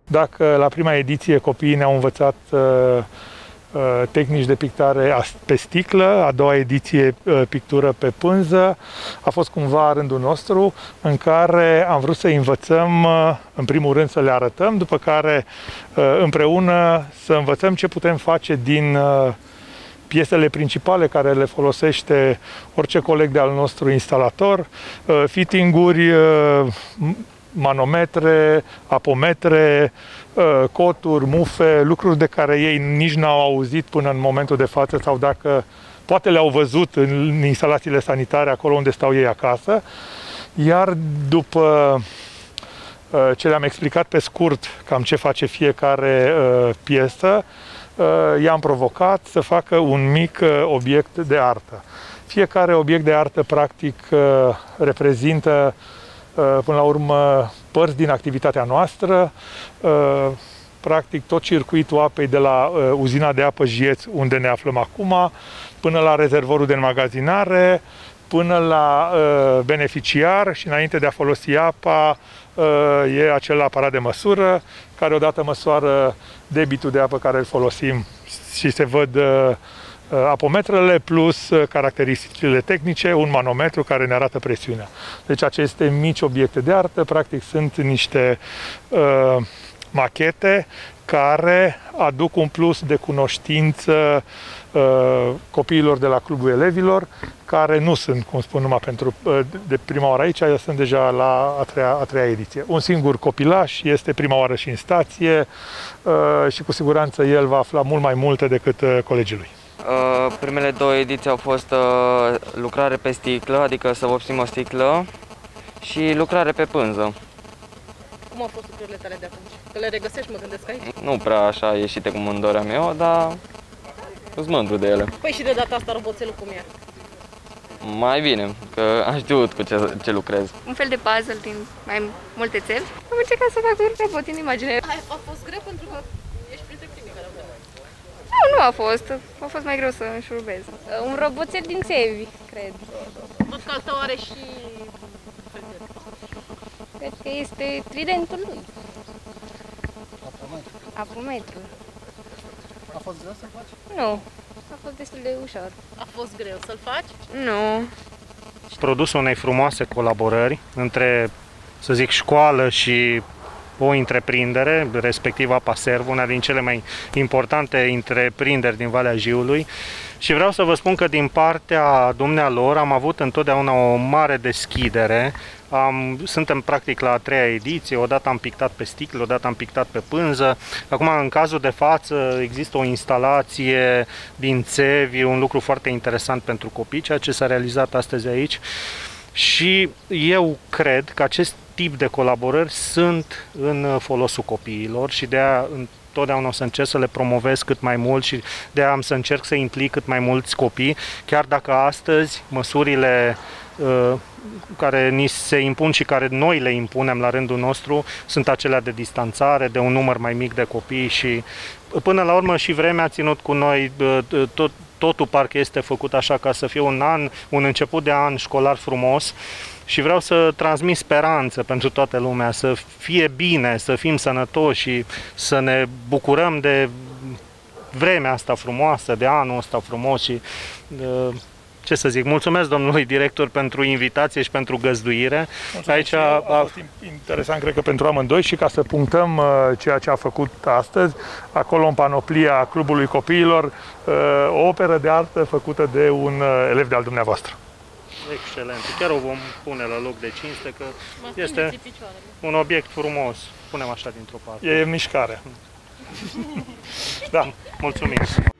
Dacă la prima ediție copiii ne-au învățat tehnici de pictare pe sticlă, a doua ediție pictură pe pânză, a fost cumva rândul nostru în care am vrut să învățăm, în primul rând să le arătăm, după care împreună să învățăm ce putem face din piesele principale care le folosește orice coleg de-al nostru instalator, fitting-uri, manometre, apometre, coturi, mufe, lucruri de care ei nici n-au auzit până în momentul de față sau dacă poate le-au văzut în instalațiile sanitare acolo unde stau ei acasă. Iar după ce le-am explicat pe scurt cam ce face fiecare piesă, i-am provocat să facă un mic obiect de artă. Fiecare obiect de artă practic reprezintă până la urmă părți din activitatea noastră, practic tot circuitul apei de la uzina de apă Jieț, unde ne aflăm acum, până la rezervorul de înmagazinare, până la beneficiar și înainte de a folosi apa e acel aparat de măsură care odată măsoară debitul de apă care îl folosim și se văd apometrele plus caracteristicile tehnice, un manometru care ne arată presiunea. Deci aceste mici obiecte de artă practic sunt niște machete care aduc un plus de cunoștință copiilor de la Clubul Elevilor, care nu sunt, cum spun, numai pentru de prima oară aici, sunt deja la a treia ediție. Un singur copilaș este prima oară și în stație și cu siguranță el va afla mult mai multe decât colegii lui. Primele două ediții au fost lucrare pe sticlă, adică să vopsim o sticlă, și lucrare pe pânză. Cum au fost lucrurile tale de atunci? Că le regăsești, mă gândesc aici? Nu prea așa ieșite cum îmi doream eu, dar sunt mândru de ele. Păi și de data asta roboțelul cum e? Mai bine, că am știut cu ce lucrez. Un fel de puzzle din mai multe țevi. Am încercat să fac un robot în imagine. A fost greu pentru că ești printre primii care au vrut. Nu a fost. A fost mai greu să înșurubez. Un roboțel din țevi, cred. Văd că al tău are și... Cred că este tridentul lui. Apometru. A fost greu să-l faci? Nu. A fost destul de ușor. A fost greu să-l faci? Nu. Produsul unei frumoase colaborări între, să zic, școală și o întreprindere, respectiv Apa Servu, una din cele mai importante întreprinderi din Valea Jiului. Și vreau să vă spun că din partea dumnealor am avut întotdeauna o mare deschidere. Suntem practic la a treia ediție, odată am pictat pe sticlă, odată am pictat pe pânză. Acum, în cazul de față, există o instalație din țevi, un lucru foarte interesant pentru copii, ceea ce s-a realizat astăzi aici. Și eu cred că acest tip de colaborări sunt în folosul copiilor și de aia totdeauna o să încerc să le promovez cât mai mult și de aia am să încerc să implic cât mai mulți copii, chiar dacă astăzi măsurile care ni se impun și care noi le impunem la rândul nostru sunt acelea de distanțare, de un număr mai mic de copii și până la urmă și vremea a ținut cu noi, totul parcă este făcut așa ca să fie un început de an școlar frumos. Și vreau să transmit speranță pentru toată lumea, să fie bine, să fim sănătoși și să ne bucurăm de vremea asta frumoasă, de anul ăsta frumos și ce să zic, mulțumesc domnului director pentru invitație și pentru găzduire. Aici a fost interesant, cred că pentru amândoi și ca să punctăm ceea ce a făcut astăzi, acolo în panoplia Clubului Copiilor, o operă de artă făcută de un elev de-al dumneavoastră. Excelent. Chiar o vom pune la loc de cinste, că este un obiect frumos. Punem așa dintr-o parte. E mișcare. Da, mulțumim.